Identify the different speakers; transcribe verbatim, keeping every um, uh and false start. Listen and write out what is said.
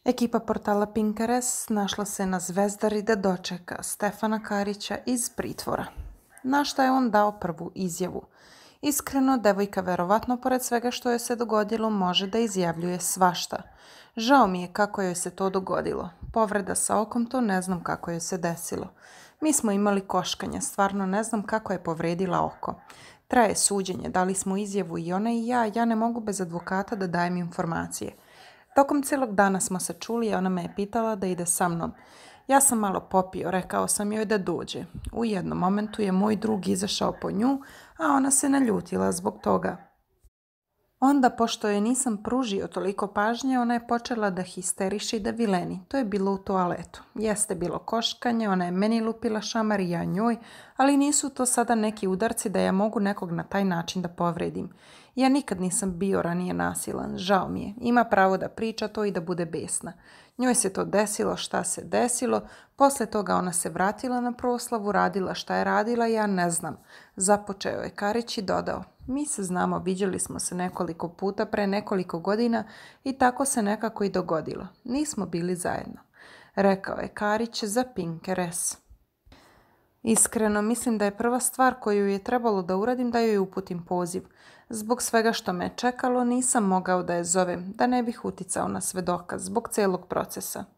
Speaker 1: Ekipa portala Pinkeres našla se na zvezdari da dočeka Stefana Karića iz pritvora. Na šta je on dao prvu izjavu. Iskreno, devojka verovatno pored svega što joj se dogodilo može da izjavljuje svašta. Žao mi je kako joj se to dogodilo. Povreda sa okom, to ne znam kako joj se desilo. Mi smo imali koškanje, stvarno ne znam kako je povredila oko. Traje suđenje, dali smo izjavu i ona i ja, ja ne mogu bez advokata da dajem informacije. Tokom cijelog dana smo se čuli i ona me je pitala da ide sa mnom. Ja sam malo popio, rekao sam joj da dođe. U jednom momentu je moj drug izašao po nju, a ona se naljutila zbog toga. Onda, pošto joj nisam pružio toliko pažnje, ona je počela da histeriše i da vileni. To je bilo u toaletu. Jeste bilo koškanje, ona je meni lupila šamar i ja njoj, ali nisu to sada neki udarci da ja mogu nekog na taj način da povredim. Ja nikad nisam bio ranije nasilan, žao mi je. Ima pravo da priča to i da bude besna. Njoj se to desilo, šta se desilo, posle toga ona se vratila na proslavu, radila šta je radila, ja ne znam. Započeo je Karić i dodao, mi se znamo, viđali smo se nekoliko puta pre nekoliko godina i tako se nekako i dogodilo. Nismo bili zajedno. Rekao je Karić za Pinkeres. Iskreno, mislim da je prva stvar koju je trebalo da uradim da joj uputim poziv. Zbog svega što me čekalo nisam mogao da je zovem, da ne bih uticao na svedoka zbog celog procesa.